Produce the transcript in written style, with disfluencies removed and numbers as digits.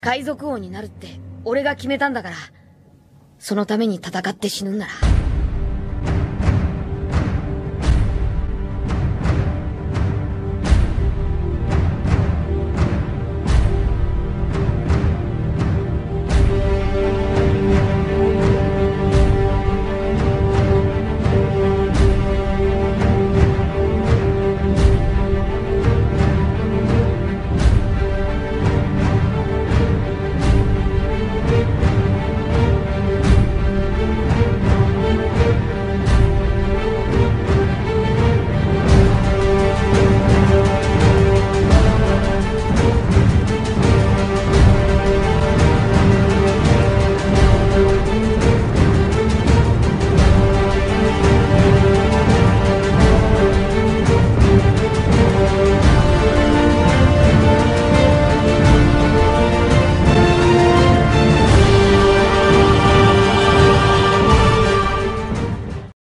海賊王になるって俺が決めたんだから、そのために戦って死ぬんなら